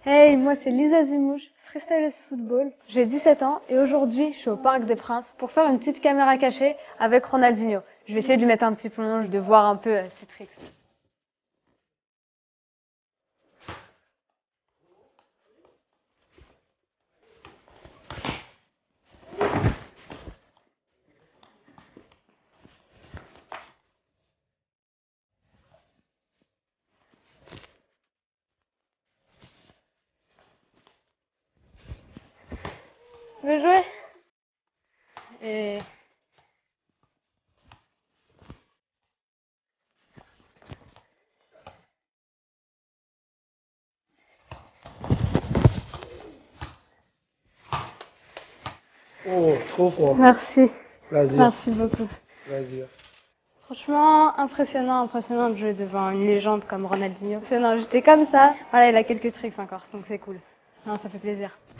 Hey, moi c'est Lisa Zimouche, freestyleuse football. J'ai 17 ans et aujourd'hui je suis au Parc des Princes pour faire une petite caméra cachée avec Ronaldinho. Je vais essayer de lui mettre un petit plonge, de voir un peu ses tricks. Tu veux jouer? Et... Oh, trop fort. Merci, Vas-y, merci beaucoup. vas-y. Franchement, impressionnant de jouer devant une légende comme Ronaldinho. Non, j'étais comme ça. Voilà, il a quelques tricks encore, donc c'est cool. Non, ça fait plaisir.